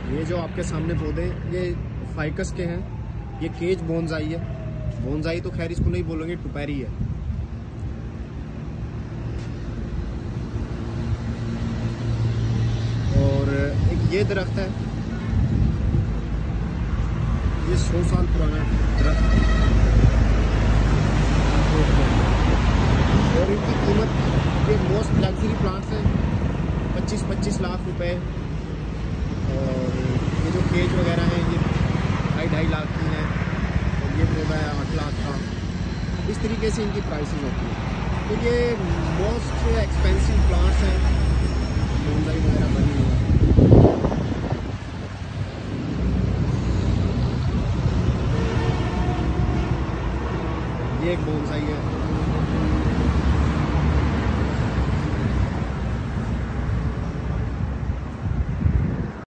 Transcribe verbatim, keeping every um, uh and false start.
ये जो आपके सामने पौधे ये फाइकस के हैं, ये केज बोनसाई है। बोनसाई तो खैर इसको नहीं बोलेंगे, टुपैरी है। और एक ये दरख्त है, ये सौ साल पुराना दरख्त है और इनकी कीमत, ये मोस्ट लग्जरी प्लांट्स हैं, पच्चीस पच्चीस लाख रुपए। और ये जो केज वगैरह हैं ये ढाई ढाई लाख की हैं और ये पौधा है आठ लाख का। इस तरीके से इनकी प्राइसेस होती है। तो ये मोस्ट एक्सपेंसिव प्लांट्स हैं बोनसाई वगैरह बनी हुई है।